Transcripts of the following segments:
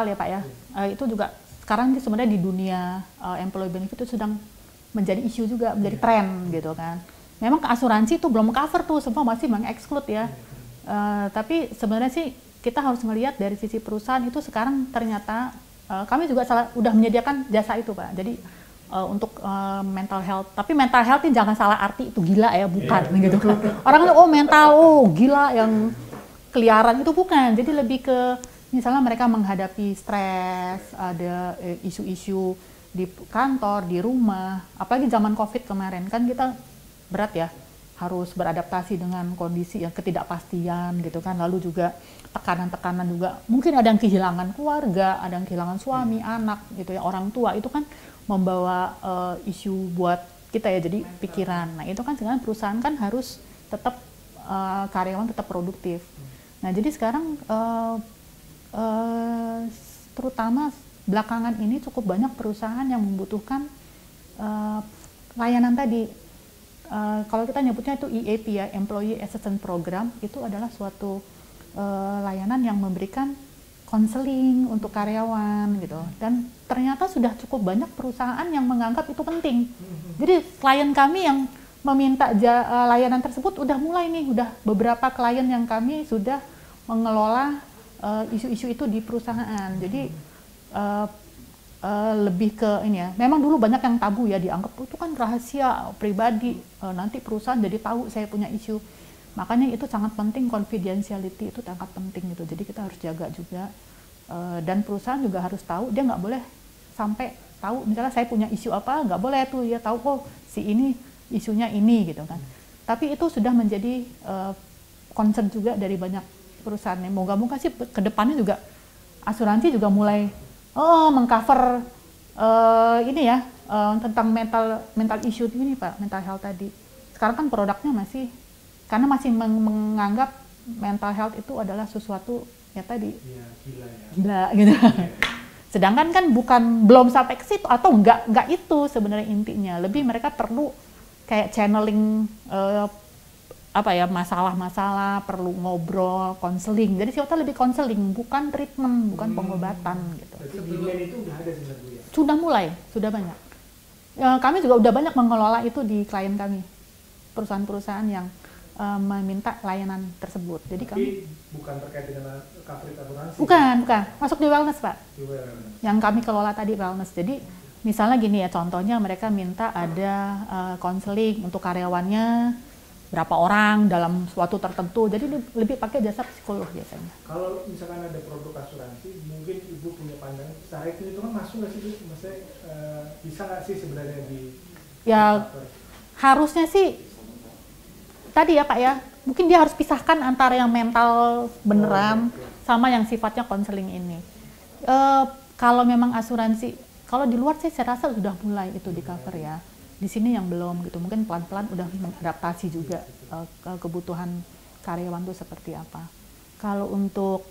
mental ya Pak ya, itu juga sekarang sebenarnya di dunia employee benefit itu sedang menjadi isu juga, menjadi tren gitu kan. Memang ke asuransi itu belum cover tuh, semua masih meng-exclude ya. Tapi sebenarnya sih kita harus melihat dari sisi perusahaan itu sekarang ternyata kami juga udah menyediakan jasa itu Pak. Jadi untuk mental health, tapi mental health ini jangan salah arti itu gila ya, bukan gitu. Orang oh mental, oh gila yang keliaran, itu bukan. Jadi lebih ke misalnya mereka menghadapi stres, ada isu-isu di kantor, di rumah, apalagi zaman COVID kemarin kan kita berat ya, harus beradaptasi dengan kondisi yang ketidakpastian gitu kan, lalu juga tekanan-tekanan juga, mungkin ada yang kehilangan keluarga, ada yang kehilangan suami, anak gitu ya, orang tua, itu kan membawa isu buat kita ya, jadi pikiran. Nah itu kan sekarang perusahaan kan harus tetap karyawan tetap produktif. Nah jadi sekarang terutama belakangan ini cukup banyak perusahaan yang membutuhkan layanan tadi. Kalau kita nyebutnya itu EAP ya, Employee Assistance Program, itu adalah suatu layanan yang memberikan konseling untuk karyawan gitu. Dan ternyata sudah cukup banyak perusahaan yang menganggap itu penting. Jadi klien kami yang meminta layanan tersebut udah mulai nih, udah beberapa klien yang kami sudah mengelola isu-isu itu di perusahaan. Jadi lebih ke ini ya, memang dulu banyak yang tabu ya, dianggap itu kan rahasia pribadi, nanti perusahaan jadi tahu saya punya isu. Makanya itu sangat penting, confidentiality itu sangat penting gitu. Jadi kita harus jaga juga, dan perusahaan juga harus tahu, dia nggak boleh sampai tahu misalnya saya punya isu apa, nggak boleh tuh ya tahu oh si ini isunya ini gitu kan. Tapi itu sudah menjadi concern juga dari banyak perusahaan. Moga-moga sih kedepannya juga asuransi juga mulai mengcover ini ya, tentang mental issue ini Pak, mental health tadi. Sekarang kan produknya masih, karena masih menganggap mental health itu adalah sesuatu ya tadi gila gitu. Sedangkan kan belum sampai ke situ, atau enggak itu sebenarnya intinya. Lebih mereka perlu kayak channeling masalah-masalah, perlu ngobrol, konseling. Jadi sifatnya lebih konseling, bukan treatment, bukan pengobatan gitu. Sebelumnya itu udah ada sebenarnya Bu ya? Sudah mulai, sudah banyak. Kami juga udah banyak mengelola itu di klien kami, perusahaan-perusahaan yang meminta layanan tersebut. Jadi kami bukan terkait dengan coverage asuransi? Bukan, masuk di wellness Pak. Di wellness. Yang kami kelola tadi wellness. Jadi misalnya gini ya, contohnya mereka minta ada konseling untuk karyawannya berapa orang dalam suatu tertentu, jadi lebih pakai jasa psikolog biasanya. Kalau misalkan ada produk asuransi, mungkin Ibu punya pandangan, secara itu kan masuk nggak sih Bu? Maksudnya bisa nggak sih sebenarnya ya harusnya sih tadi ya Pak ya, mungkin dia harus pisahkan antara yang mental beneran sama yang sifatnya konseling ini. Kalau memang asuransi, kalau di luar sih saya rasa sudah mulai itu di cover ya. Di sini yang belum gitu, mungkin pelan-pelan udah mengadaptasi juga ke kebutuhan karyawan itu seperti apa. Kalau untuk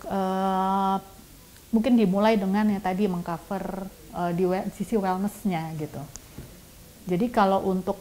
mungkin dimulai dengan ya tadi mengcover di sisi wellness-nya gitu. Jadi kalau untuk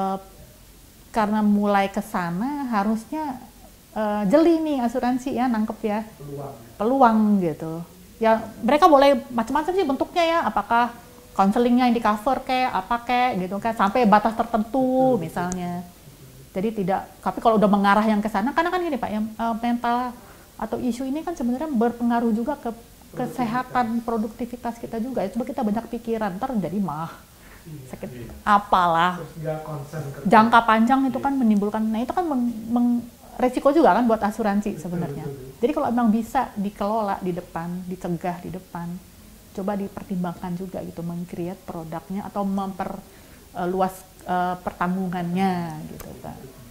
karena mulai ke sana harusnya jeli nih asuransi ya, nangkep ya peluang gitu. Ya mereka boleh macam-macam sih bentuknya ya, apakah konselingnya yang di cover kayak apa kayak gitu kan, sampai batas tertentu misalnya. Jadi tidak, tapi kalau udah mengarah yang ke sana, karena kan gini Pak, yang mental atau isu ini kan sebenarnya berpengaruh juga ke kesehatan produktivitas kita juga. Coba kita banyak pikiran, ntar jadi sakit apalah. Jangka panjang itu kan menimbulkan, nah itu kan resiko juga kan buat asuransi sebenarnya. Jadi kalau memang bisa dikelola di depan, dicegah di depan, coba dipertimbangkan juga gitu, meng-create produknya atau memperluas pertanggungannya gitu Pak.